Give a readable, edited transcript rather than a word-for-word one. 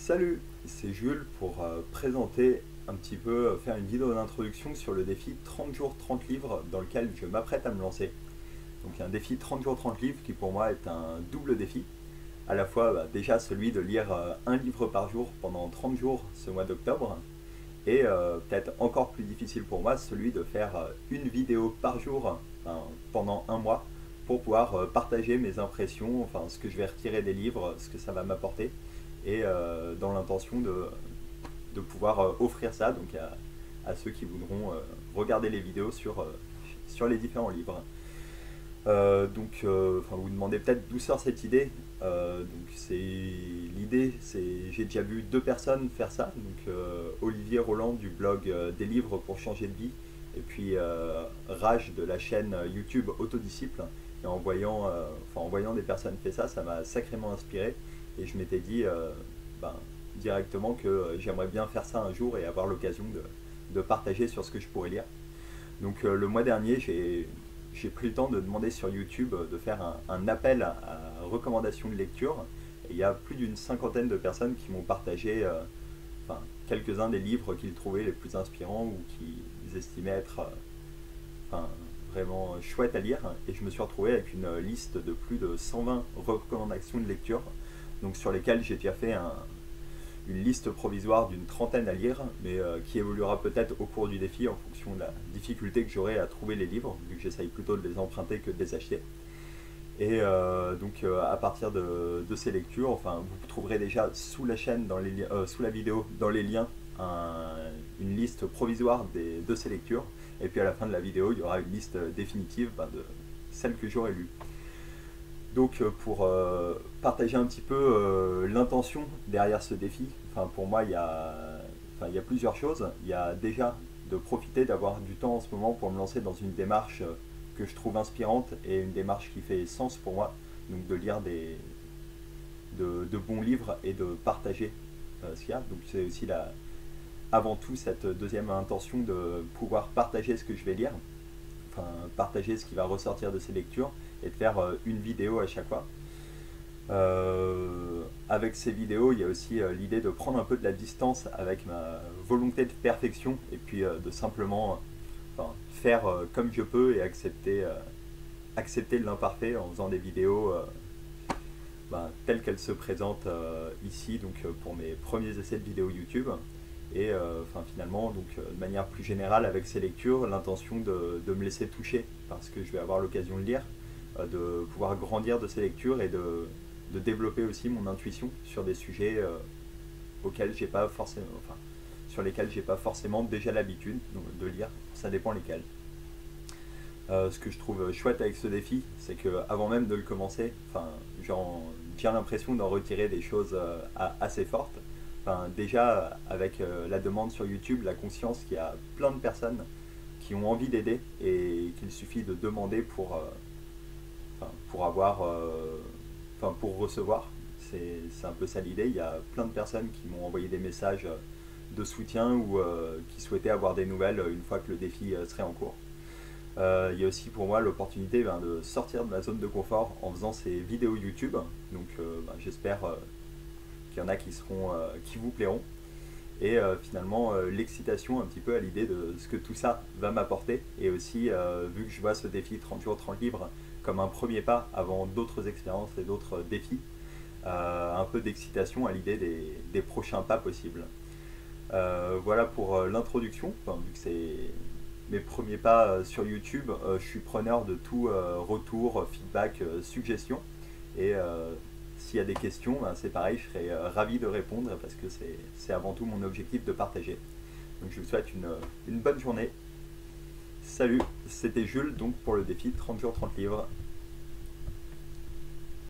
Salut, c'est Jules pour présenter un petit peu, faire une vidéo d'introduction sur le défi 30 jours 30 livres dans lequel je m'apprête à me lancer. Donc un défi 30 jours 30 livres qui pour moi est un double défi. À la fois déjà celui de lire un livre par jour pendant 30 jours ce mois d'octobre et peut-être encore plus difficile pour moi celui de faire une vidéo par jour pendant un mois pour pouvoir partager mes impressions, enfin ce que je vais retirer des livres, ce que ça va m'apporter et dans l'intention de pouvoir offrir ça donc à ceux qui voudront regarder les vidéos sur les différents livres. Vous demandez peut-être d'où sort cette idée. L'idée, c'est j'ai déjà vu deux personnes faire ça. Donc Olivier Roland du blog Des livres pour changer de vie, et puis Raj de la chaîne YouTube Autodisciple. Et en voyant des personnes faire ça, ça m'a sacrément inspiré. Et je m'étais dit directement que j'aimerais bien faire ça un jour et avoir l'occasion de partager sur ce que je pourrais lire. Donc le mois dernier, j'ai pris le temps de demander sur YouTube de faire un appel à recommandations de lecture. Et il y a plus d'une cinquantaine de personnes qui m'ont partagé quelques-uns des livres qu'ils trouvaient les plus inspirants ou qu'ils estimaient être vraiment chouettes à lire. Et je me suis retrouvé avec une liste de plus de 120 recommandations de lecture, donc sur lesquelles j'ai déjà fait une liste provisoire d'une trentaine à lire, mais qui évoluera peut-être au cours du défi en fonction de la difficulté que j'aurai à trouver les livres, vu que j'essaye plutôt de les emprunter que de les acheter. Et à partir de ces lectures, vous trouverez déjà sous la chaîne, sous la vidéo, dans les liens, une liste provisoire de ces lectures. Et puis à la fin de la vidéo, il y aura une liste définitive de celles que j'aurai lues. Donc pour partager un petit peu l'intention derrière ce défi, pour moi il y a plusieurs choses. Il y a déjà de profiter d'avoir du temps en ce moment pour me lancer dans une démarche que je trouve inspirante et une démarche qui fait sens pour moi. Donc de lire de bons livres et de partager ce qu'il y a. Donc c'est aussi avant tout cette deuxième intention de pouvoir partager ce que je vais lire, partager ce qui va ressortir de ces lectures et de faire une vidéo à chaque fois. Avec ces vidéos, il y a aussi l'idée de prendre un peu de la distance avec ma volonté de perfection et puis de simplement faire comme je peux et accepter l'imparfait en faisant des vidéos telles qu'elles se présentent ici, donc pour mes premiers essais de vidéos YouTube. Et finalement, de manière plus générale avec ces lectures, l'intention de me laisser toucher parce que je vais avoir l'occasion de lire, de pouvoir grandir de ces lectures et de développer aussi mon intuition sur des sujets sur lesquels j'ai pas forcément déjà l'habitude de lire, ça dépend lesquels. Ce que je trouve chouette avec ce défi, c'est que avant même de le commencer, j'ai l'impression d'en retirer des choses assez fortes. Déjà avec la demande sur YouTube, la conscience qu'il y a plein de personnes qui ont envie d'aider et qu'il suffit de demander pour recevoir. C'est un peu ça l'idée. Il y a plein de personnes qui m'ont envoyé des messages de soutien ou qui souhaitaient avoir des nouvelles une fois que le défi serait en cours. Il y a aussi pour moi l'opportunité de sortir de ma zone de confort en faisant ces vidéos YouTube. Donc j'espère qu'il y en a qui vous plairont. Et finalement l'excitation un petit peu à l'idée de ce que tout ça va m'apporter. Et aussi vu que je vois ce défi 30 jours 30 livres comme un premier pas avant d'autres expériences et d'autres défis, un peu d'excitation à l'idée des prochains pas possibles. Voilà pour l'introduction. Vu que c'est mes premiers pas sur YouTube, je suis preneur de tout retour, feedback, suggestions. Et s'il y a des questions, c'est pareil, je serai ravi de répondre parce que c'est avant tout mon objectif de partager. Donc je vous souhaite une bonne journée. Salut, c'était Jules donc pour le défi 30 jours 30 livres.